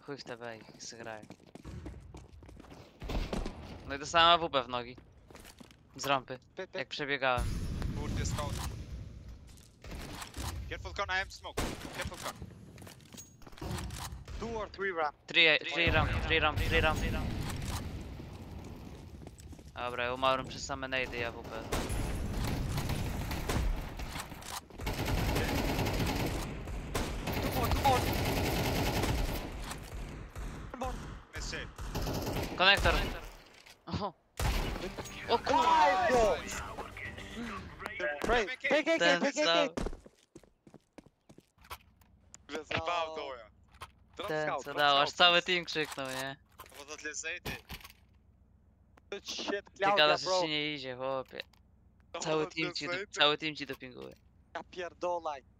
Chuj w TB ich zagrają. No i dostałem AWP w nogi. Z rampy, jak przebiegałem. Kurde, jest koło. Careful con, I am smoke. Careful con. 2 or 3 ramp. 3 ramp. Dobra, ja umarłem przez same nady i AWP. Let's see. Konektor! Oho! O kurwa! Break. Take. Ten stał, Zabał to ja. ten co dał, aż cały team krzyknął, nie? Wat dat zejde. Good shit, Ty Klaudia, gadasz, że bro. ci nie idzie, chłopie. Cały team ci dopinguje. Ja pierdolaj.